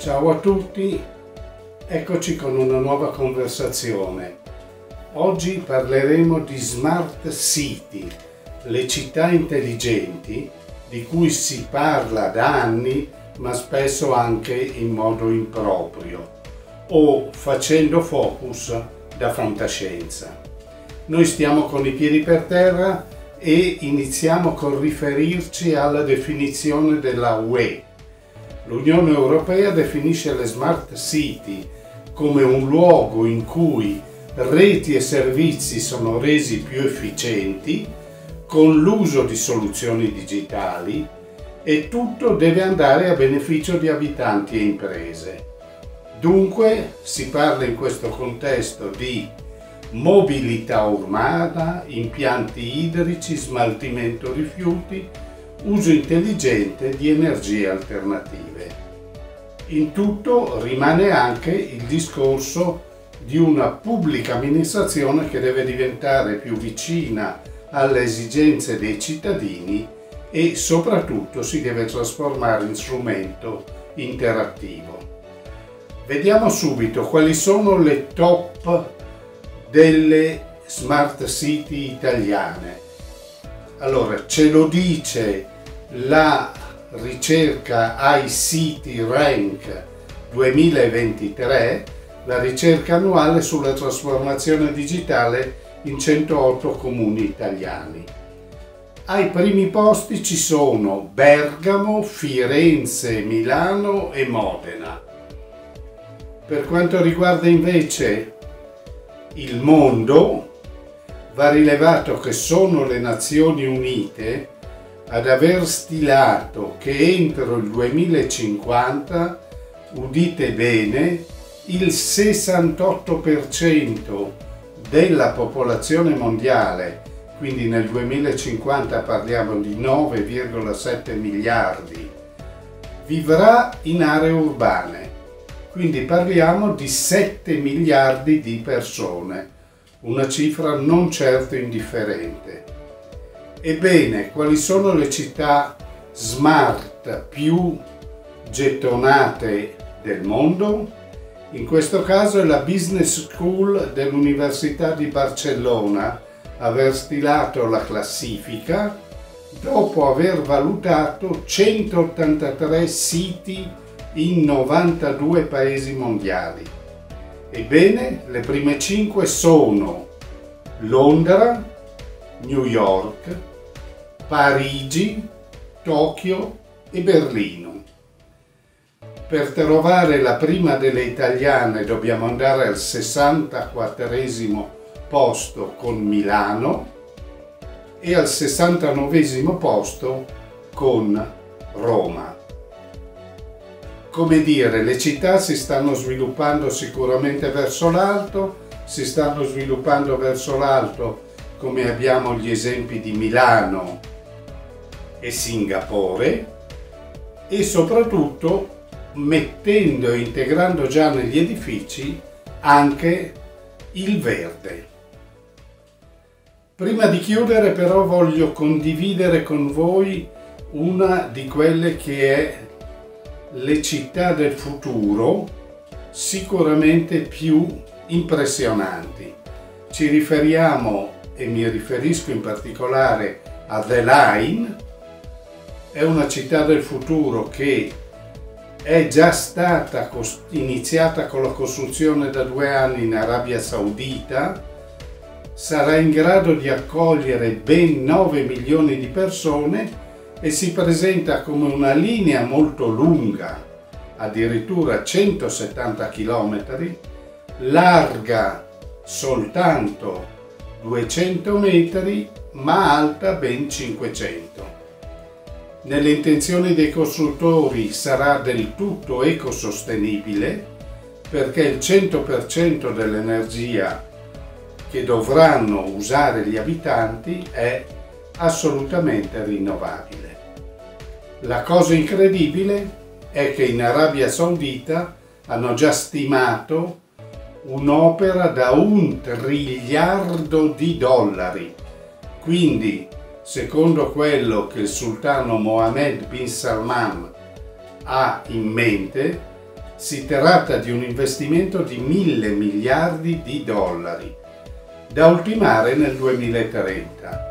Ciao a tutti, eccoci con una nuova conversazione. Oggi parleremo di Smart City, le città intelligenti di cui si parla da anni, ma spesso anche in modo improprio o facendo focus da fantascienza. Noi stiamo con i piedi per terra e iniziamo col riferirci alla definizione della UE. L'Unione Europea definisce le Smart City come un luogo in cui reti e servizi sono resi più efficienti con l'uso di soluzioni digitali e tutto deve andare a beneficio di abitanti e imprese. Dunque si parla in questo contesto di mobilità urbana, impianti idrici, smaltimento rifiuti, uso intelligente di energie alternative. In tutto rimane anche il discorso di una pubblica amministrazione che deve diventare più vicina alle esigenze dei cittadini e soprattutto si deve trasformare in strumento interattivo. Vediamo subito quali sono le top delle Smart City italiane. Allora, ce lo dice la ricerca iCity Rank 2023, la ricerca annuale sulla trasformazione digitale in 108 comuni italiani. Ai primi posti ci sono Bergamo, Firenze, Milano e Modena. Per quanto riguarda invece il mondo, va rilevato che sono le Nazioni Unite ad aver stilato che entro il 2050, udite bene, il 68% della popolazione mondiale, quindi nel 2050 parliamo di 9,7 miliardi, vivrà in aree urbane. Quindi parliamo di 7 miliardi di persone, una cifra non certo indifferente. Ebbene, quali sono le città smart più gettonate del mondo? In questo caso è la Business School dell'Università di Barcellona aver stilato la classifica dopo aver valutato 183 siti in 92 paesi mondiali. Ebbene, le prime 5 sono Londra, New York, Parigi, Tokyo e Berlino. Per trovare la prima delle italiane dobbiamo andare al 64esimo posto con Milano e al 69esimo posto con Roma. Come dire, le città si stanno sviluppando sicuramente verso l'alto, come abbiamo gli esempi di Milano e Singapore, e soprattutto mettendo e integrando già negli edifici anche il verde. Prima di chiudere però voglio condividere con voi una di quelle che è le città del futuro sicuramente più impressionanti. Ci riferiamo, e mi riferisco in particolare a The Line, è una città del futuro che è già stata iniziata con la costruzione da 2 anni in Arabia Saudita, sarà in grado di accogliere ben 9 milioni di persone e si presenta come una linea molto lunga, addirittura 170 km, larga soltanto 200 metri, ma alta ben 500. Nelle intenzioni dei costruttori sarà del tutto ecosostenibile perché il 100% dell'energia che dovranno usare gli abitanti è assolutamente rinnovabile. La cosa incredibile è che in Arabia Saudita hanno già stimato un'opera da $1 triliardo, quindi secondo quello che il sultano Mohammed bin Salman ha in mente, Si tratta di un investimento di 1.000 miliardi di dollari, da ultimare nel 2030.